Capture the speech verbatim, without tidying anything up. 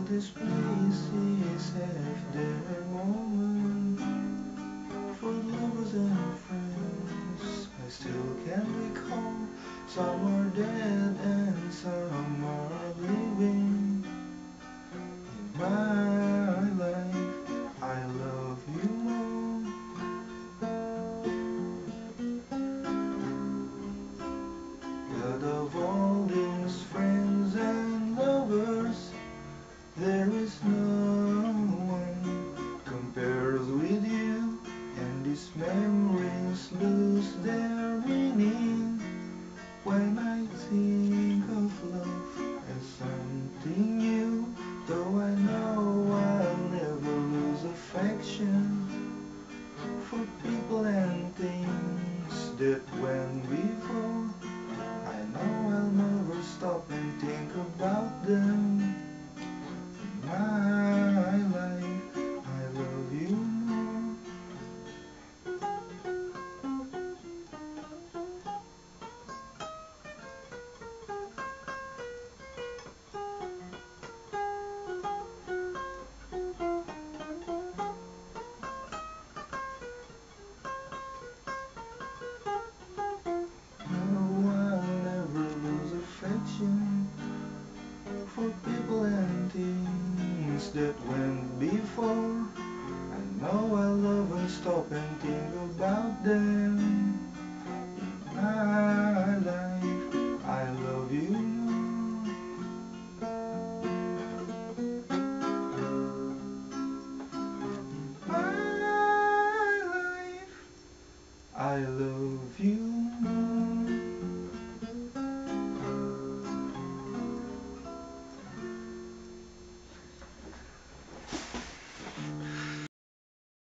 these places have their moment for lovers and friends. I still can recall. Some are dead and some are living. In my life, I love you more. But of all these friends and lovers, there is no one compares with you, and these memories lose their meaning when I think of love as something new. Though I know I'll never lose affection for people and things that went before. I know I'll never stop and think about them. In my life, I love you more. No, I'll never lose affection for people and things that went before. I know I'll love and stop and think about them. In my life, I love you more. In my life, I love you